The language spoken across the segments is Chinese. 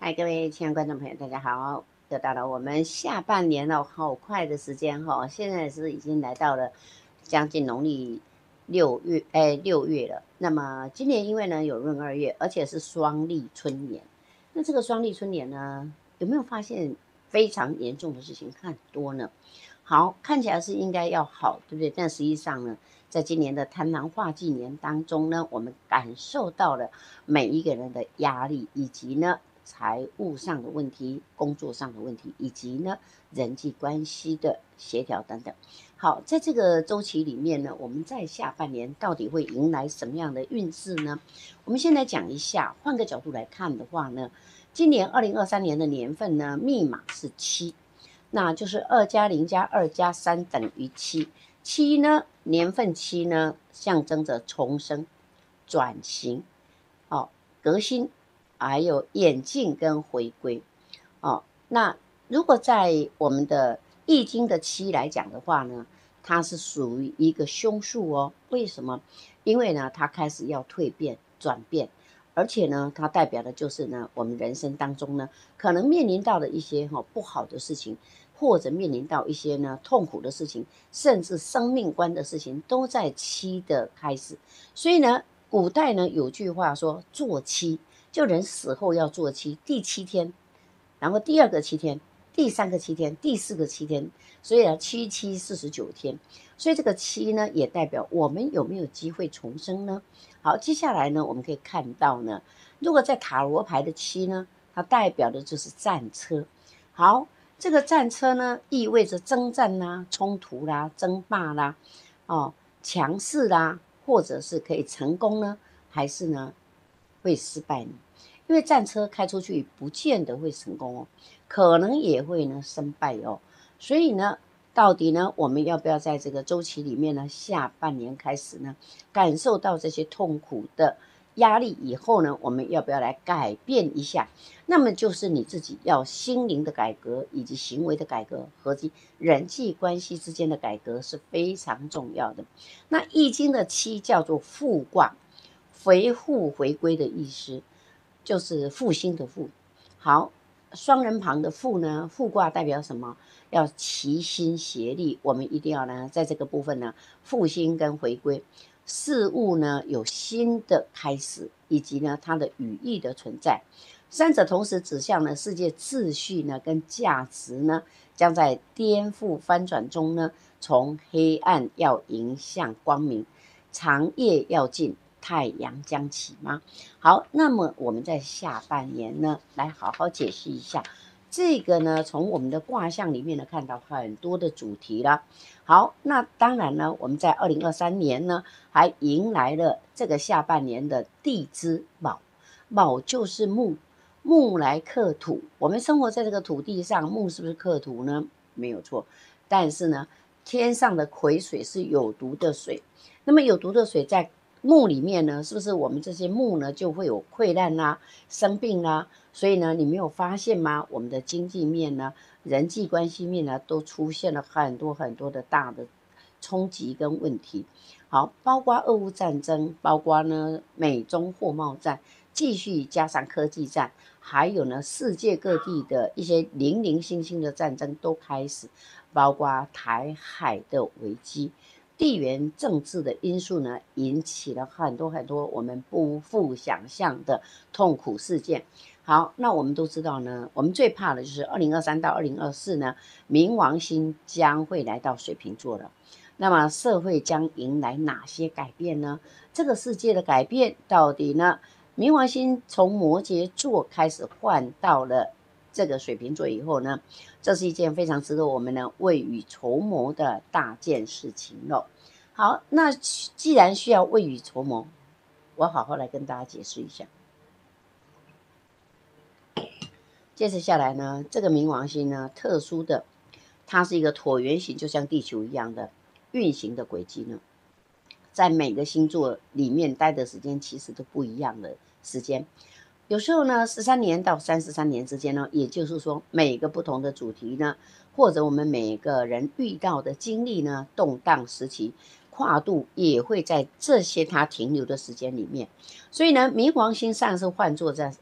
嗨，各位亲爱的观众朋友，大家好！又到了我们下半年了，好快的时间哈！现在是已经来到了将近农历6月了。那么今年因为呢有闰二月，而且是双立春年。那这个双立春年呢，有没有发现非常严重的事情很多呢？好，看起来是应该要好，对不对？但实际上呢，在今年的贪狼化忌年当中呢，我们感受到了每一个人的压力，以及呢财务上的问题、工作上的问题，以及呢人际关系的协调等等。好，在这个周期里面呢，我们在下半年到底会迎来什么样的运势呢？我们先来讲一下，换个角度来看的话呢，今年2023年的年份呢，密码是7。那就是2+0+2+3等于7。7呢，年份7呢，象征着重生、转型、革新，还有演进跟回归。那如果在我们的易经的7来讲的话呢，它是属于一个凶数哦。为什么？因为呢，它开始要蜕变、转变。而且呢，它代表的就是呢，我们人生当中呢，可能面临到的一些不好的事情，或者面临到一些呢痛苦的事情，甚至生命观的事情，都在7的开始。所以呢，古代呢有句话说做7，就人死后要做7，第7天，然后第2个7天，第3个7天，第4个7天，所以呢7×7=49天。所以这个7呢，也代表我们有没有机会重生呢？好，接下来呢，我们可以看到呢，如果在塔罗牌的7呢，它代表的就是战车。好，这个战车呢，意味着征战啦、冲突啦、争霸啦、强势啦，或者是可以成功呢，还是呢会失败呢？因为战车开出去不见得会成功哦，可能也会呢失败哦。所以呢，到底呢，我们要不要在这个周期里面呢，下半年开始呢，感受到这些痛苦的压力以后呢，我们要不要来改变一下？那么就是你自己要心灵的改革，以及行为的改革，和及人际关系之间的改革是非常重要的。那易经的7叫做复卦，回复回归的意思，就是复兴的复。好，双人旁的复呢，复卦代表什么？要齐心协力，我们一定要呢，在这个部分呢，复兴跟回归，事物呢有新的开始，以及呢它的语义的存在，三者同时指向呢世界秩序呢跟价值呢，将在颠覆翻转中呢，从黑暗要迎向光明，长夜要尽，太阳将起吗？好，那么我们在下半年呢，来好好解释一下。这个呢，从我们的卦象里面呢，看到很多的主题啦。好，那当然呢，我们在2023年呢，还迎来了这个下半年的地支卯。卯就是木，木来克土。我们生活在这个土地上，木是不是克土呢？没有错。但是呢，天上的癸水是有毒的水。那么有毒的水在木里面呢，是不是我们这些木呢就会有溃烂啦、生病啦？所以呢，你没有发现吗？我们的经济面呢、人际关系面呢，都出现了很多很多的大的冲击跟问题。好，包括俄乌战争，包括呢美中货贸战，继续加上科技战，还有呢世界各地的一些零零星星的战争都开始，包括台海的危机。地缘政治的因素呢，引起了很多很多我们不复想象的痛苦事件。好，那我们都知道呢，我们最怕的就是2023到2024呢，冥王星将会来到水瓶座了。那么社会将迎来哪些改变呢？这个世界的改变到底呢？冥王星从摩羯座开始换到了这个水瓶座以后呢，这是一件非常值得我们呢未雨绸缪的大件事情了。好，那既然需要未雨绸缪，我好好来跟大家解释一下。接着下来呢，这个冥王星呢，特殊的，它是一个椭圆形，就像地球一样的运行的轨迹呢，在每个星座里面待的时间其实都不一样的时间。有时候呢，13年到33年之间呢，也就是说每个不同的主题呢，或者我们每个人遇到的经历呢，动荡时期，跨度也会在这些它停留的时间里面。所以呢，冥王星上是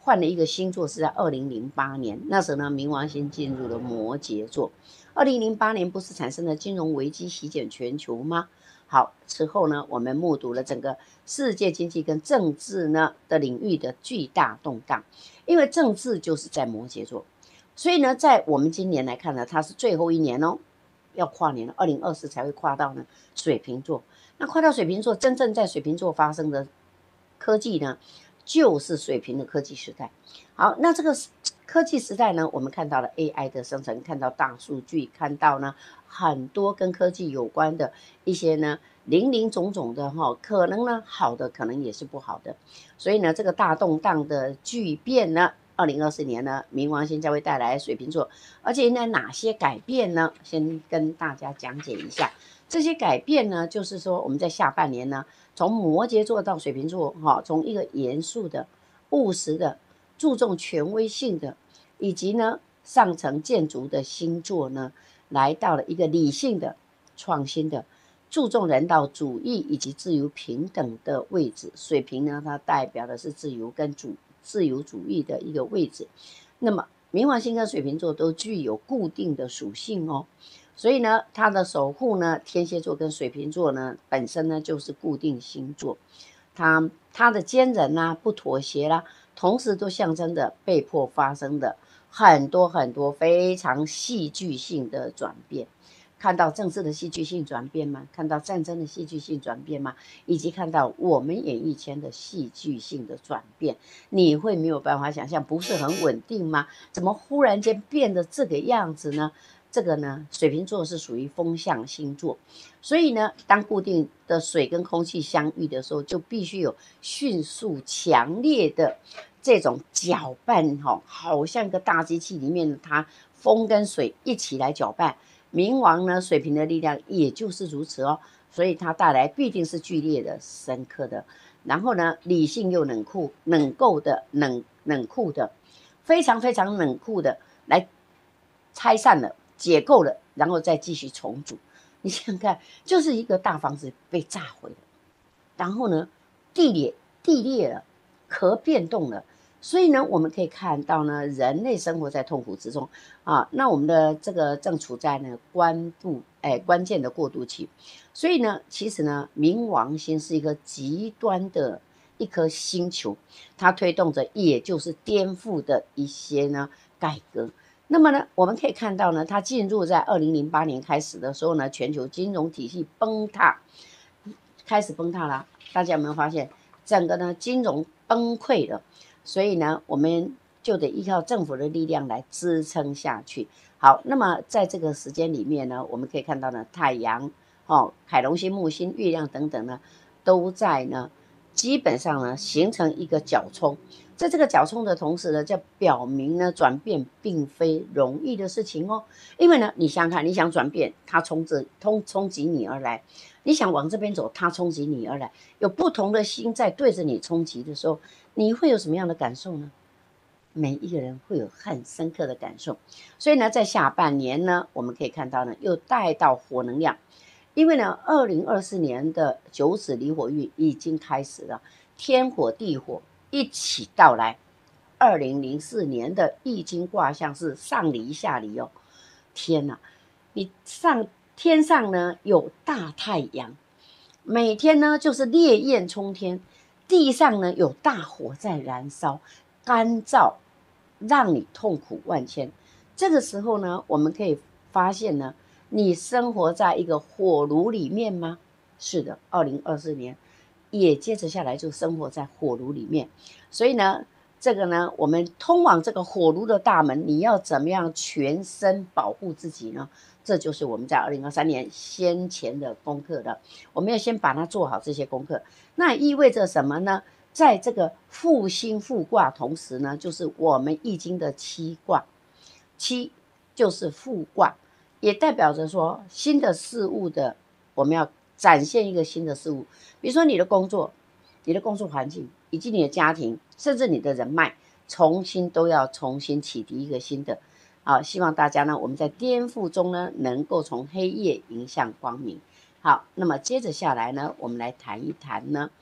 换了一个星座是在2008年，那时候呢，冥王星进入了摩羯座。2008年不是产生了金融危机席卷全球吗？好，此后呢，我们目睹了整个世界经济跟政治呢的领域的巨大动荡，因为政治就是在摩羯座，所以呢，在我们今年来看呢，它是最后一年哦，要跨年了，2024才会跨到呢水瓶座。那跨到水瓶座，真正在水瓶座发生的科技呢，就是水瓶的科技时代。好，那这个科技时代呢，我们看到了 AI 的生成，看到大数据，看到呢很多跟科技有关的一些呢林林总总的哈，可能呢好的，可能也是不好的。所以呢，这个大动荡的巨变呢，2024年呢，冥王星将会带来水瓶座，而且呢哪些改变呢？先跟大家讲解一下。这些改变呢，就是说我们在下半年呢，从摩羯座到水瓶座，哈，从一个严肃的、务实的、注重权威性的，以及呢上层建筑的星座呢，来到了一个理性的、创新的、注重人道主义以及自由平等的位置。水瓶呢，它代表的是自由跟自由主义的一个位置。那么冥王星跟水瓶座都具有固定的属性哦。所以呢，它的守护呢，天蝎座跟水瓶座呢，本身呢就是固定星座，它的坚韧啦、不妥协啦，同时都象征着被迫发生的很多很多非常戏剧性的转变。看到政治的戏剧性转变吗？看到战争的戏剧性转变吗？以及看到我们演艺圈的戏剧性的转变，你会没有办法想象，不是很稳定吗？怎么忽然间变得这个样子呢？这个呢，水瓶座是属于风象星座，所以呢，当固定的水跟空气相遇的时候，就必须有迅速强烈的这种搅拌，好像一个大机器里面，它风跟水一起来搅拌。冥王呢，水瓶的力量也就是如此哦，所以它带来必定是剧烈的、深刻的，然后呢，理性又冷酷、冷酷的、冷酷的，非常非常冷酷的来拆散了。解构了，然后再继续重组。你想想看，就是一个大房子被炸毁了，然后呢，地裂了，壳变动了。所以呢，我们可以看到呢，人类生活在痛苦之中啊。那我们的这个正处在呢关键的过渡期。所以呢，其实呢，冥王星是一个极端的一颗星球，它推动着也就是颠覆的一些呢改革。那么呢，我们可以看到呢，它进入在2008年开始的时候呢，全球金融体系开始崩塌了。大家有没有发现，整个呢金融崩溃了？所以呢，我们就得依靠政府的力量来支撑下去。好，那么在这个时间里面呢，我们可以看到呢，太阳、海龙星、木星、月亮等等呢，都在呢，基本上呢形成一个角冲。在这个角冲的同时呢，就表明呢，转变并非容易的事情哦。因为呢，你想想看，你想转变，它冲击你而来；你想往这边走，它冲击你而来。有不同的心在对着你冲击的时候，你会有什么样的感受呢？每一个人会有很深刻的感受。所以呢，在下半年呢，我们可以看到呢，又带到火能量。因为呢，2024年的九紫离火运已经开始了，天火地火一起到来。2004年的易经卦象是上离下离哦，天哪！你天上呢有大太阳，每天呢就是烈焰冲天，地上呢有大火在燃烧，干燥，让你痛苦万千。这个时候呢，我们可以发现呢，你生活在一个火炉里面吗？是的，2024年也接着下来就生活在火炉里面。所以呢，这个呢，我们通往这个火炉的大门，你要怎么样全身保护自己呢？这就是我们在2023年先前的功课了。我们要先把它做好这些功课。那意味着什么呢？在这个复兴复卦同时呢，就是我们易经的七卦，七就是复卦，也代表着说新的事物的，我们要展现一个新的事物。比如说你的工作、你的工作环境，以及你的家庭，甚至你的人脉，重新启迪一个新的。好，希望大家呢，我们在颠覆中呢，能够从黑夜迎向光明。好，那么接着下来呢，我们来谈一谈呢，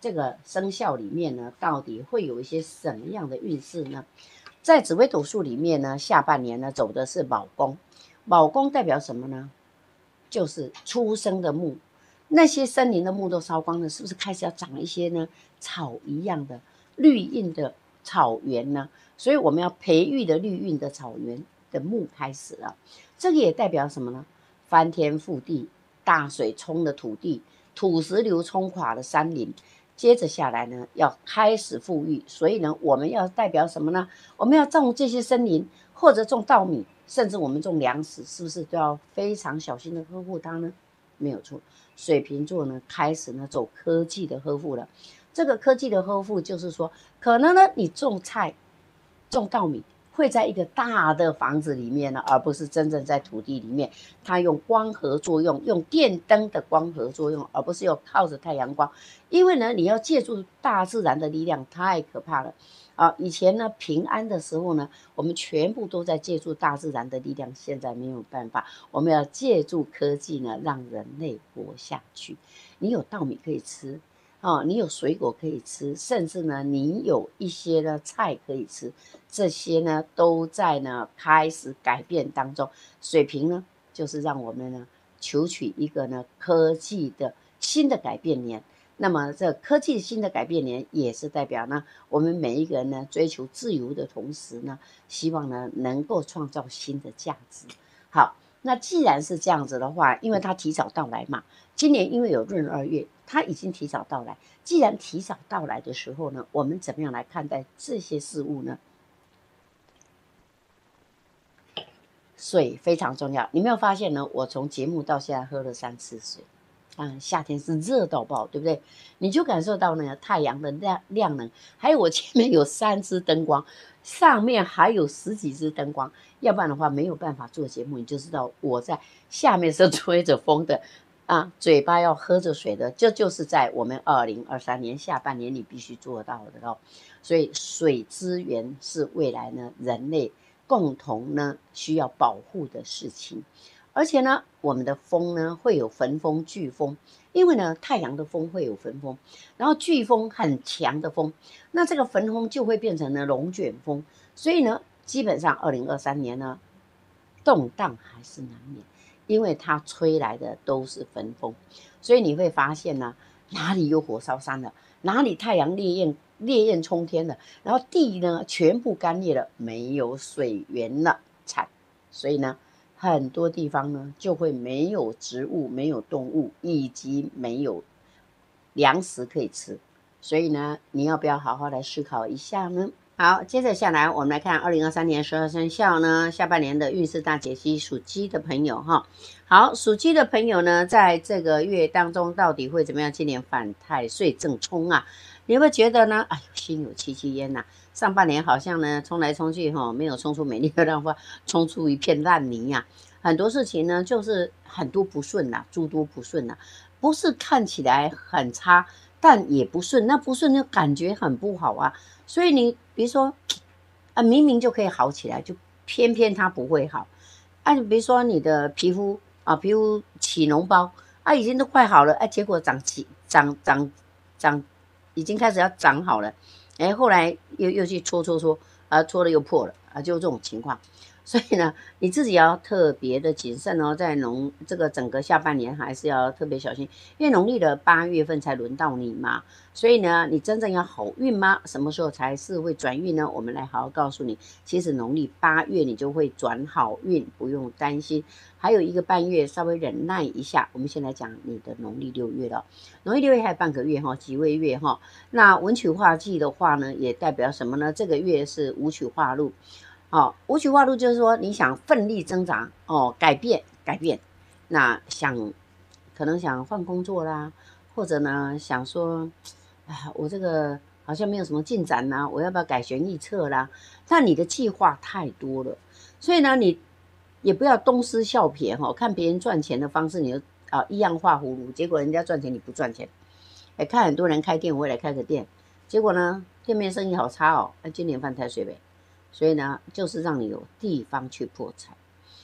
这个生肖里面呢，到底会有一些什么样的运势呢？在紫微斗数里面呢，下半年呢走的是卯宫，卯宫代表什么呢？就是出生的木，那些森林的木都烧光了，是不是开始要长一些呢草一样的绿荫的草原呢？所以我们要培育的绿荫的草原的木开始了。这个也代表什么呢？翻天覆地，大水冲的土地，土石流冲垮了山林。接着下来呢，要开始富裕，所以呢，我们要代表什么呢？我们要种这些森林，或者种稻米，甚至我们种粮食，是不是都要非常小心的呵护它呢？没有错，水瓶座呢开始呢走科技的呵护了。这个科技的呵护就是说，可能呢你种菜、种稻米会在一个大的房子里面呢，而不是真正在土地里面。它用光合作用，用电灯的光合作用，而不是用靠着太阳光。因为呢，你要借助大自然的力量，太可怕了。以前呢平安的时候呢，我们全部都在借助大自然的力量，现在没有办法，我们要借助科技呢，让人类活下去。你有稻米可以吃，你有水果可以吃，甚至呢，你有一些的菜可以吃，这些呢都在呢开始改变当中。水平呢，就是让我们呢求取一个呢科技的新的改变年。那么这科技新的改变年也是代表呢，我们每一个人呢追求自由的同时呢，希望呢能够创造新的价值。好，那既然是这样子的话，因为它提早到来嘛，今年因为有闰二月，它已经提早到来。既然提早到来的时候呢，我们怎么样来看待这些事物呢？水非常重要，你没有发现呢？我从节目到现在喝了3次水。夏天是热到爆，对不对？你就感受到呢太阳的亮能，还有我前面有3支灯光，上面还有10几支灯光，要不然的话没有办法做节目。你就知道我在下面是吹着风的嘴巴要喝着水的，这就是在我们2023年下半年你必须做到的哦。所以水资源是未来呢人类共同呢需要保护的事情。而且呢，我们的风呢会有焚风、飓风，因为呢太阳的风会有焚风，然后飓风很强的风，那这个焚风就会变成了龙卷风，所以呢，基本上2023年呢动荡还是难免，因为它吹来的都是焚风，所以你会发现呢，哪里有火烧山了，哪里太阳烈焰冲天了，然后地呢全部干裂了，没有水源了，惨，所以呢。很多地方呢就会没有植物、没有动物，以及没有粮食可以吃，所以呢，你要不要好好来思考一下呢？好，接着下来我们来看2023年12生肖呢下半年的运势大解析，属鸡的朋友哈。好，属鸡的朋友呢，在这个月当中到底会怎么样？今年反太岁正冲啊，你会觉得呢？哎呦，心有戚戚焉呐。上半年好像呢冲来冲去没有冲出美丽的浪花，冲出一片烂泥呀。很多事情呢就是很多不顺呐，诸多不顺呐，不是看起来很差，但也不顺，那不顺就感觉很不好啊。所以你比如说明明就可以好起来，就偏偏它不会好。你比如说你的皮肤皮肤起脓包已经都快好了，结果长，已经开始要长好了。后来又去搓，搓了又破了就这种情况。所以呢，你自己要特别的谨慎哦，在这个整个下半年还是要特别小心，因为农历的8月份才轮到你嘛。所以呢，你真正要好运吗？什么时候才是会转运呢？我们来好好告诉你，其实农历8月你就会转好运，不用担心。还有1个半月，稍微忍耐一下。我们先来讲你的农历6月了，农历6月还有半个月几位月那文曲化忌的话呢，也代表什么呢？这个月是武曲化禄。武曲化禄就是说你想奋力挣扎改变，那可能想换工作啦，或者呢想说我这个好像没有什么进展啦，我要不要改弦易辙啦？但你的计划太多了，所以呢你也不要东施效颦看别人赚钱的方式，你就一样画葫芦，结果人家赚钱你不赚钱。看很多人开店，我也来开个店，结果呢店面生意好差今年犯太岁呗。所以呢，就是让你有地方去破财。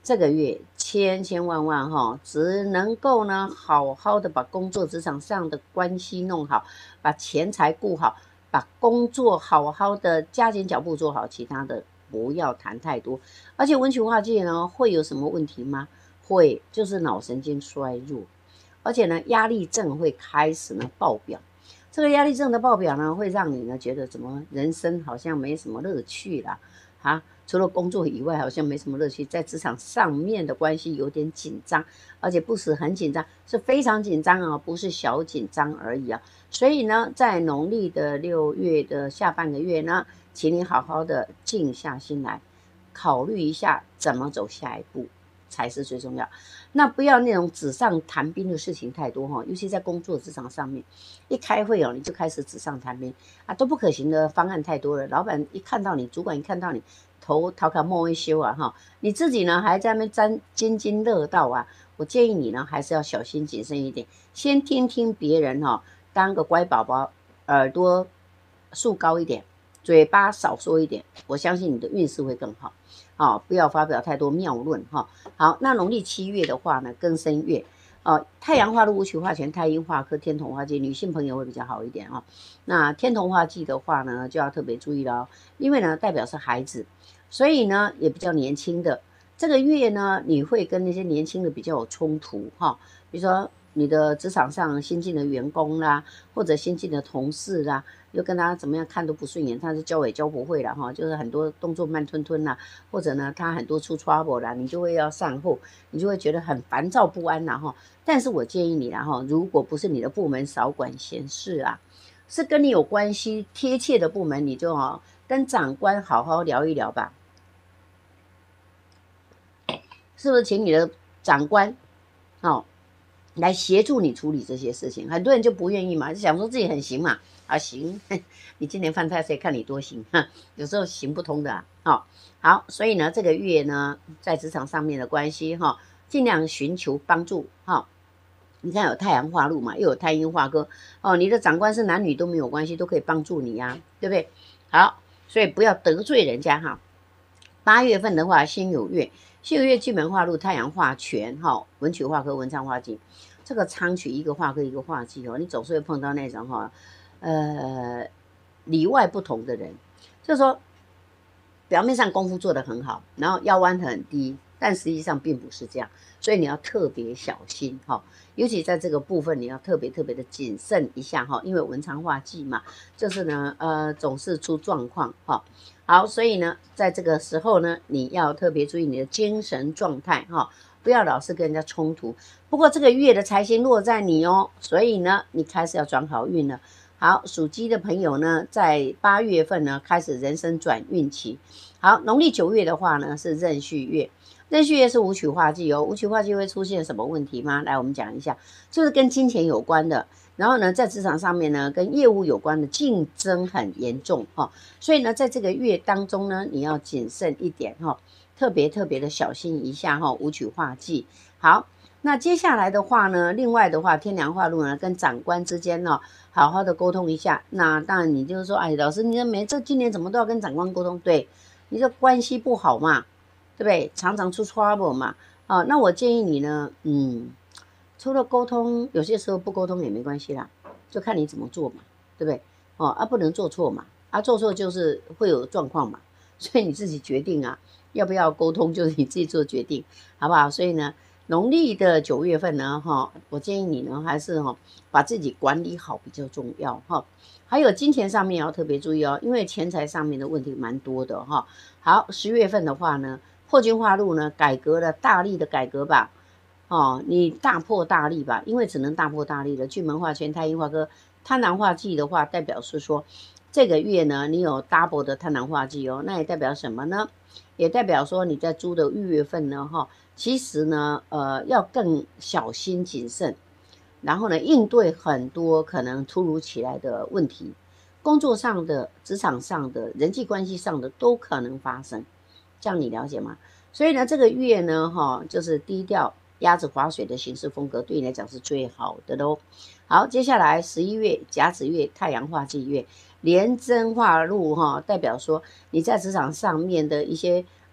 这个月千千万万哈，只能够呢好好的把工作职场上的关系弄好，把钱财顾好，把工作好好的加紧脚步做好，其他的不要谈太多。而且文曲化忌呢会有什么问题吗？会，就是脑神经衰弱，而且呢压力症会开始呢爆表。这个压力症的爆表呢，会让你呢觉得怎么人生好像没什么乐趣啦，啊，除了工作以外，好像没什么乐趣，在职场上面的关系有点紧张，而且不时很紧张，是非常紧张啊，不是小紧张而已啊。所以呢，在农历的6月的下半个月呢，请你好好的静下心来，考虑一下怎么走下一步才是最重要。那不要那种纸上谈兵的事情太多哈，尤其在工作职场上面，一开会哦，你就开始纸上谈兵啊，都不可行的方案太多了。老板一看到你，主管一看到你，头壳摸一修啊哈，你自己呢还在那边津津乐道啊。我建议你呢还是要小心谨慎一点，先听听别人哈，当个乖宝宝，耳朵竖高一点，嘴巴少说一点，我相信你的运势会更好。不要发表太多谬论哈。好，那农历7月的话呢，庚申月，太阳化禄、武曲化权、太阴化科、天同化忌，女性朋友会比较好一点啊。那天同化忌的话呢，就要特别注意了哦，因为呢代表是孩子，所以呢也比较年轻的。这个月呢，你会跟那些年轻的比较有冲突哈，比如说你的职场上新进的员工啦，或者新进的同事啦，又跟他怎么样看都不顺眼，他是教也教不会了哈，就是很多动作慢吞吞啦，或者呢他很多出 trouble 啦，你就会要善后，你就会觉得很烦躁不安啦哈。但是我建议你啦哈，如果不是你的部门少管闲事啊，是跟你有关系贴切的部门，你就跟长官好好聊一聊吧。是不是请你的长官来协助你处理这些事情？很多人就不愿意嘛，就想说自己很行嘛，行，你今年犯太岁，看你多行，有时候行不通的好，所以呢，这个月呢，在职场上面的关系尽量寻求帮助你看有太阳化禄嘛，又有太阴化科你的长官是男女都没有关系，都可以帮助你呀，对不对？好，所以不要得罪人家8月份的话，辛酉月。辛酉月巨门化禄，太阳化权文曲化科，文昌化忌。这个昌曲一个化科一个化忌你总是会碰到那种里外不同的人，就是说表面上功夫做得很好，然后腰弯很低，但实际上并不是这样，所以你要特别小心尤其在这个部分你要特别的谨慎一下因为文昌化忌嘛，就是呢总是出状况好，所以呢，在这个时候呢，你要特别注意你的精神状态不要老是跟人家冲突。不过这个月的财星落在你所以呢，你开始要转好运了。好，属鸡的朋友呢，在8月份呢开始人生转运期。好，农历9月的话呢是壬戌月，壬戌月是武曲化忌武曲化忌会出现什么问题吗？来，我们讲一下，就是跟金钱有关的。然后呢，在职场上面呢，跟业务有关的竞争很严重所以呢，在这个月当中呢，你要谨慎一点特别的小心一下武曲化忌。好，那接下来的话呢，另外的话，天梁化禄呢，跟长官之间好好的沟通一下。那当然，你就是说，老师，你今年怎么都要跟长官沟通？对，你这关系不好嘛，对不对？常常出 trouble 嘛。那我建议你呢，除了沟通，有些时候不沟通也没关系啦，就看你怎么做嘛，对不对？不能做错嘛，做错就是会有状况嘛，所以你自己决定要不要沟通，就是你自己做决定，好不好？所以呢，农历的9月份呢，我建议你呢，还是把自己管理好比较重要还有金钱上面要特别注意因为钱财上面的问题蛮多的好，10月份的话呢，破军化禄呢，改革了大力的改革吧。你大破大立吧，因为只能大破大立了。巨门化权、太阴化科、贪狼化忌的话，代表是说这个月呢，你有 double 的贪狼化忌那也代表什么呢？也代表说你在猪的1月份呢，其实呢，要更小心谨慎，然后呢，应对很多可能突如其来的问题，工作上的、职场上的、人际关系上的都可能发生，这样你了解吗？所以呢，这个月呢，就是低调。鸭子划水的行事风格对你来讲是最好的咯。好，接下来11月甲子月，太阳化忌月，廉贞化禄代表说你在职场上面的一些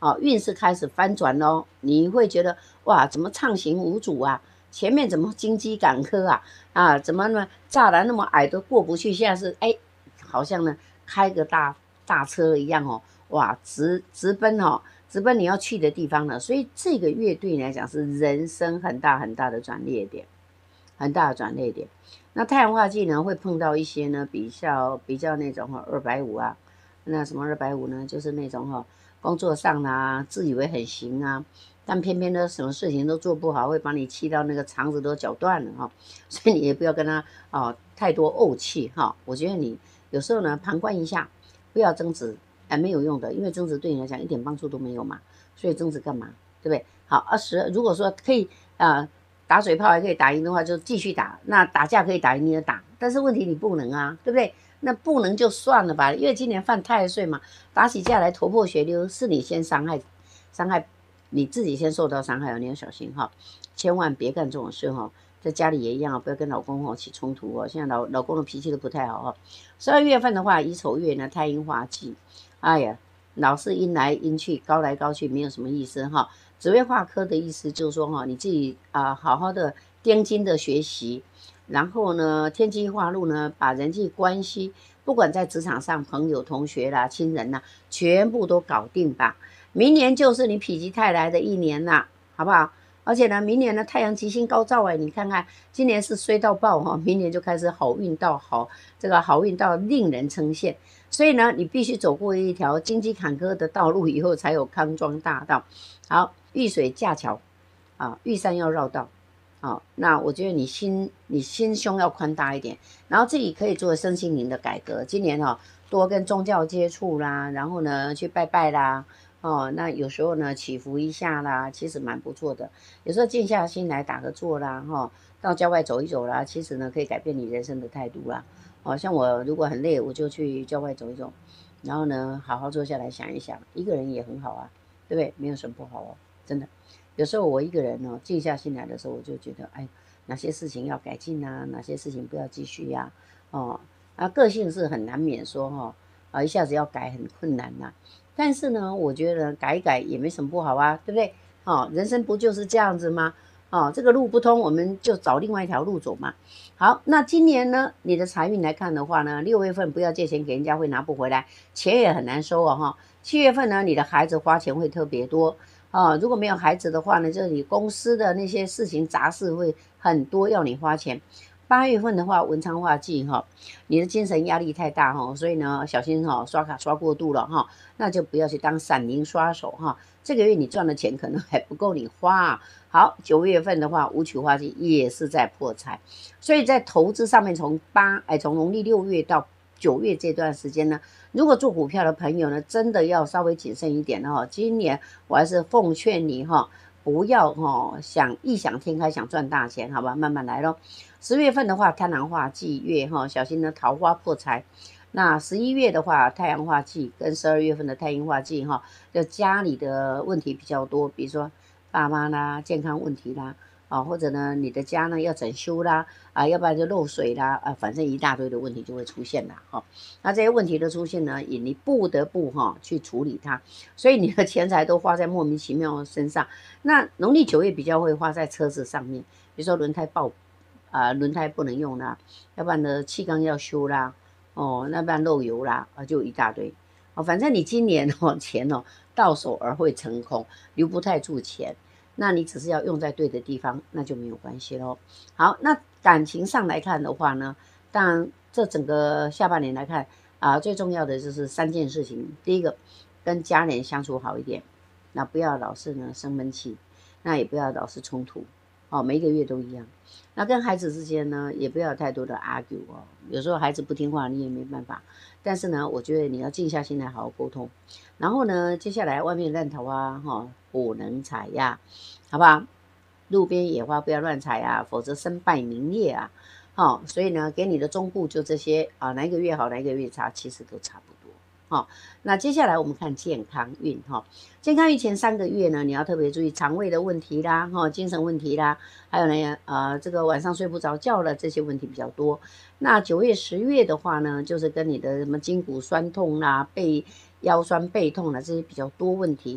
运势开始翻转咯，你会觉得哇，怎么畅行无阻啊？前面怎么荆棘坎坷怎么呢栅栏那么矮都过不去，现在是好像呢开个大车一样哇，直奔直奔你要去的地方了。所以这个月对你来讲是人生很大很大的转捩点，很大的转捩点。那太阳化忌呢，会碰到一些呢比较那种250那什么250呢，就是那种工作上自以为很行但偏偏呢什么事情都做不好，会把你气到那个肠子都搅断了所以你也不要跟他太多怄气我觉得你有时候呢旁观一下，不要争执，没有用的，因为争执对你来讲一点帮助都没有嘛，所以争执干嘛，对不对？好如果说可以打嘴炮还可以打赢的话，就继续打。那打架可以打赢你也打，但是问题你不能对不对？那不能就算了吧，因为今年犯太岁嘛，打起架来头破血流，是你先伤害你自己先受到伤害你要小心千万别干这种事在家里也一样不要跟老公起冲突现在老公的脾气都不太好12月份的话，乙丑月呢，太阴化忌，哎呀，老是阴来阴去，高来高去，没有什么意思紫微化科的意思就是说你自己好好的盯紧的学习，然后呢天机化禄呢，把人际关系不管在职场上朋友同学啦亲人啦全部都搞定吧。明年就是你否极泰来的一年啦，好不好？而且呢明年呢太阳吉星高照你看看今年是衰到爆明年就开始好运到这个好运到令人称羡。所以呢你必须走过一条荆棘坎坷的道路以后才有康庄大道。好，遇水架桥遇山要绕道那我觉得你心胸要宽大一点，然后自己可以做身心灵的改革。今年多跟宗教接触啦，然后呢去拜拜啦那有时候呢祈福一下啦，其实蛮不错的。有时候静下心来打个坐啦到郊外走一走啦，其实呢可以改变你人生的态度啦像我如果很累，我就去郊外走一走，然后呢好好坐下来想一想，一个人也很好对不对？没有什么不好真的。有时候我一个人静下心来的时候，我就觉得哪些事情要改进哪些事情不要继续个性是很难免说一下子要改很困难但是呢我觉得改一改也没什么不好对不对人生不就是这样子吗这个路不通，我们就找另外一条路走嘛。好，那今年呢你的财运来看的话呢，6月份不要借钱给人家，会拿不回来，钱也很难收7月份呢你的孩子花钱会特别多如果没有孩子的话呢，就是你公司的那些事情杂事会很多要你花钱。8月份的话，文昌化忌你的精神压力太大所以呢小心刷卡刷过度了那就不要去当闪灵刷手这个月你赚的钱可能还不够你花好，9月份的话，武曲化忌也是在破财，所以在投资上面从农历6月到9月这段时间呢，如果做股票的朋友呢，真的要稍微谨慎一点今年我还是奉劝你不要异想天开想赚大钱，好吧，慢慢来咯。10月份的话，贪狼化忌月小心呢桃花破财。那11月的话，太阳化忌跟12月份的太阴化忌就家里的问题比较多，比如说爸妈啦、健康问题啦或者呢你的家呢要整修啦要不然就漏水啦反正一大堆的问题就会出现啦那这些问题的出现呢，你不得不去处理它，所以你的钱财都花在莫名其妙的身上。那农历9月比较会花在车子上面，比如说轮胎不能用啦，要不然呢气缸要修啦那不然漏油啦就一大堆反正你今年钱到手而会成空，留不太住钱，那你只是要用在对的地方，那就没有关系咯。好，那感情上来看的话呢，当然这整个下半年来看最重要的就是3件事情。第一个，跟家人相处好一点，那不要老是呢生闷气，那也不要老是冲突每一个月都一样。那跟孩子之间呢，也不要有太多的 argue 有时候孩子不听话，你也没办法。但是呢，我觉得你要静下心来好好沟通。然后呢，接下来外面烂桃花不能采好不好？路边野花不要乱采否则身败名裂所以呢，给你的忠告就这些哪一个月好，哪一个月差，其实都差不多。那接下来我们看健康运健康运前3个月呢，你要特别注意肠胃的问题啦精神问题啦，还有呢这个晚上睡不着觉了，这些问题比较多。那9月10月的话呢，就是跟你的什么筋骨酸痛啦、腰酸背痛啦，这些比较多问题。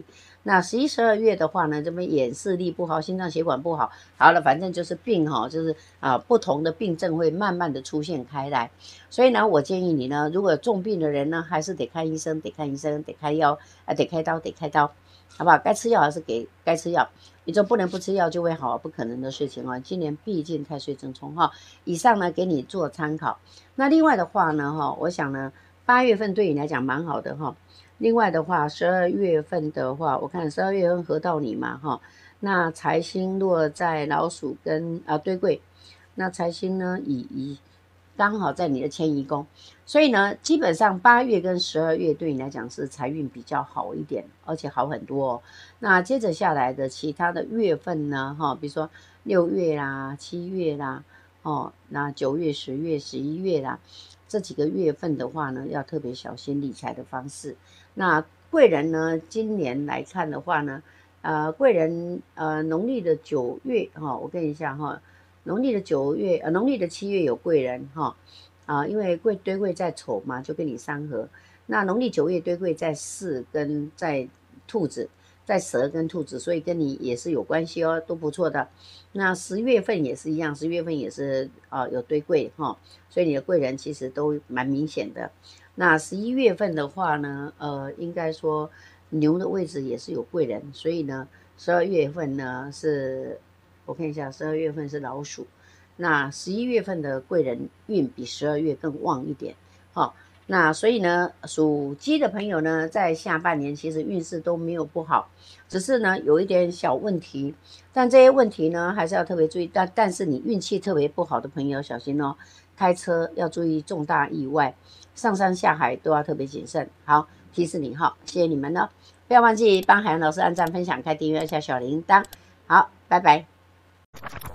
那11、12月的话呢，这边眼视力不好，心脏血管不好，好了，反正就是病哈，就是不同的病症会慢慢的出现开来。所以呢，我建议你呢，如果重病的人呢，还是得看医生，得看医生，得开药，得开刀，得开刀，好不好？该吃药还是该吃药。你说不能不吃药就会好，不可能的事情哦。今年毕竟太岁正冲哈，以上呢给你做参考。那另外的话呢哈，我想呢8月份对你来讲蛮好的哈。另外的话，12月份的话，我看12月份合到你嘛哈，那财星落在老鼠跟堆柜，那财星呢刚好在你的迁移宫，所以呢，基本上8月跟12月对你来讲是财运比较好一点，而且好很多哦。那接着下来的其他的月份呢，哈，比如说6月啦、7月啦，哦，那9月、10月、11月啦，这几个月份的话呢，要特别小心理财的方式。那贵人呢，今年来看的话呢，贵人农历的9月哈，我跟一下哈。农历的9月，农历的7月有贵人哈，因为堆柜在丑嘛，就跟你相合。那农历9月堆柜在巳跟在兔子，在蛇跟兔子，所以跟你也是有关系哦，都不错的。那10月份也是一样，10月份也是有堆柜哈，所以你的贵人其实都蛮明显的。那11月份的话呢，应该说牛的位置也是有贵人，所以呢，12月份呢是。我看一下，12月份是老鼠，那11月份的贵人运比12月更旺一点，好，那所以呢，属鸡的朋友呢，在下半年其实运势都没有不好，只是呢有一点小问题，但这些问题呢还是要特别注意，但是你运气特别不好的朋友小心哦，开车要注意重大意外，上山下海都要特别谨慎。好，提示你哈，谢谢你们了，不要忘记帮海洋老师按赞、分享、开订阅、按下小铃铛。好，拜拜。